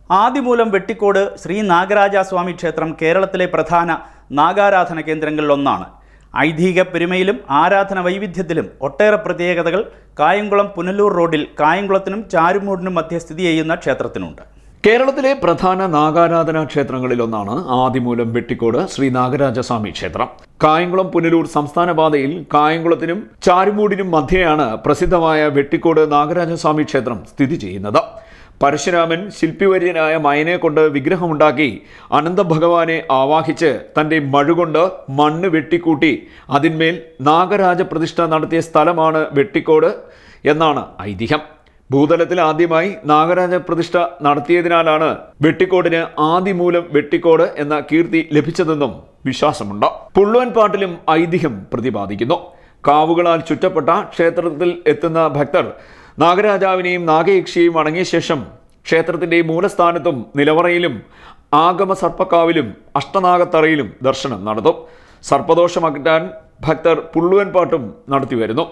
ആദിമൂലം വെട്ടിക്കോട് ശ്രീ നാഗരാജസ്വാമി ക്ഷേത്രം കേരളത്തിലെ പ്രധാന നാഗാരാധന കേന്ദ്രങ്ങളിലൊന്നാണ്. ഐതിഹ്യ പെരുമയിലും ആരാധന വൈവിധ്യത്തിലും ഒട്ടേറെ പ്രത്യേകതകൾ കായംകുളം പുനലൂർ റോഡിൽ കായംകുളത്തിനും ചാരുമൂടിനും മധ്യ സ്ഥിതി ചെയ്യുന്ന ക്ഷേത്രത്തിനുണ്ട്. കേരളത്തിലെ പ്രധാന നാഗാരാധനാ ക്ഷേത്രങ്ങളിലൊന്നാണ് ആദിമൂലം വെട്ടിക്കോട് ശ്രീ നാഗരാജസ്വാമി ക്ഷേത്രം. കായംകുളം പുനലൂർ സംസ്ഥാന പാതയിൽ കായംകുളത്തിനും ചാരുമൂടിനും മധ്യയാണ് പ്രസിദ്ധമായ വെട്ടിക്കോട് നാഗരാജസ്വാമി ക്ഷേത്രം സ്ഥിതി ചെയ്യുന്നത്. പരശുരാമൻ ശില്പിവര്യനായ മയനെ കൊണ്ട് വിഗ്രഹമുണ്ടാക്കി അനന്തഭഗവാനെ ആവാഹിച്ച് തൻ്റെ മഴുകൊണ്ട് മണ്ണ് വെട്ടിക്കൂട്ടി അതിന്മേൽ നാഗരാജ പ്രതിഷ്ഠ നടത്തിയ സ്ഥലമാണ് വെട്ടിക്കോട് എന്നാണ് ഐതിഹ്യം. ഭൂതലത്തിൽ ആദ്യമായി നാഗരാജ പ്രതിഷ്ഠ നടത്തിയതിനാലാണ് വെട്ടിക്കോടിന് ആദിമൂലം വെട്ടിക്കോട് എന്ന കീർത്തി ലഭിച്ചതെന്നും വിശ്വാസമുണ്ട്. പുള്ളുവൻ പാട്ടിലും ഐതിഹ്യം പ്രതിപാദിക്കുന്നു. കാവുകളാൽ ചുറ്റപ്പെട്ട ക്ഷേത്രത്തിൽ എത്തുന്ന ഭക്തർ നാഗരാജാവിനെയും നാഗയക്ഷിയെയും വണങ്ങിയ ശേഷം ക്ഷേത്രത്തിന്റെ മൂലസ്ഥാനത്തും നിലവറയിലും ആഗമ സർപ്പക്കാവിലും അഷ്ടനാഗത്തറയിലും ദർശനം നടത്തും. സർപ്പദോഷമകറ്റാൻ ഭക്തർ പുള്ളുവൻ പാട്ടും നടത്തിവരുന്നു.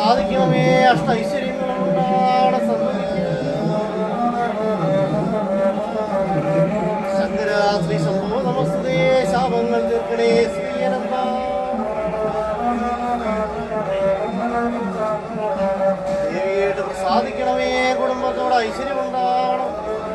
സാധിക്കണമേ, കുടുംബത്തോട് ഐശ്വര്യം ഉണ്ടാവണം.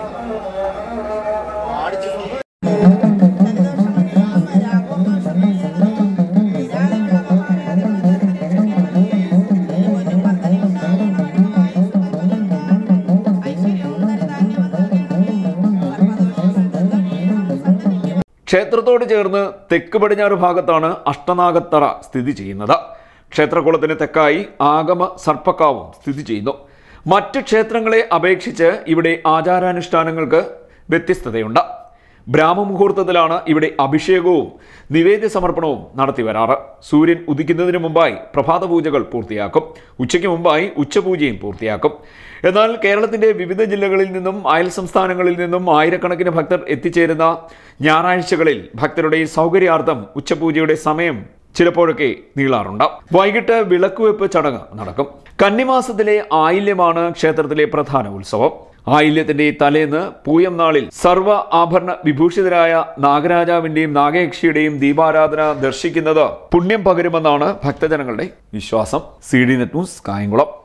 ക്ഷേത്രത്തോട് ചേർന്ന് തെക്ക് പടിഞ്ഞാറ് ഭാഗത്താണ് അഷ്ടനാഗത്തറ സ്ഥിതി ചെയ്യുന്നത്. ക്ഷേത്രകുളത്തിന് തെക്കായി ആഗമ സർപ്പക്കാവും സ്ഥിതി ചെയ്യുന്നു. മറ്റ് ക്ഷേത്രങ്ങളെ അപേക്ഷിച്ച് ഇവിടെ ആചാരാനുഷ്ഠാനങ്ങൾക്ക് വ്യത്യസ്തതയുണ്ട്. ബ്രാഹ്മമുഹൂർത്തത്തിലാണ് ഇവിടെ അഭിഷേകവും നിവേദ്യ സമർപ്പണവും നടത്തി വരാറ്. സൂര്യൻ ഉദിക്കുന്നതിന് മുമ്പായി പ്രഭാത പൂജകൾ പൂർത്തിയാക്കും. ഉച്ചയ്ക്ക് മുമ്പായി ഉച്ചപൂജയും പൂർത്തിയാക്കും. എന്നാൽ കേരളത്തിൻ്റെ വിവിധ ജില്ലകളിൽ നിന്നും അയൽ സംസ്ഥാനങ്ങളിൽ നിന്നും ആയിരക്കണക്കിന് ഭക്തർ എത്തിച്ചേരുന്ന ഞായറാഴ്ചകളിൽ ഭക്തരുടെ സൗകര്യാർത്ഥം ഉച്ചപൂജയുടെ സമയം ചിലപ്പോഴൊക്കെ നീളാറുണ്ട്. വൈകിട്ട് വിളക്കുവെപ്പ് ചടങ്ങ് നടക്കും. കന്നിമാസത്തിലെ ആയില്യമാണ് ക്ഷേത്രത്തിലെ പ്രധാന ഉത്സവം. ആയില്യത്തിന്റെ തലേന്ന് പൂയം നാളിൽ സർവ്വ ആഭരണ വിഭൂഷിതരായ നാഗരാജാവിന്റെയും നാഗയക്ഷിയുടെയും ദീപാരാധന ദർശിക്കുന്നത് പുണ്യം പകരുമെന്നാണ് ഭക്തജനങ്ങളുടെ വിശ്വാസം. CD net news, Kayamkulam.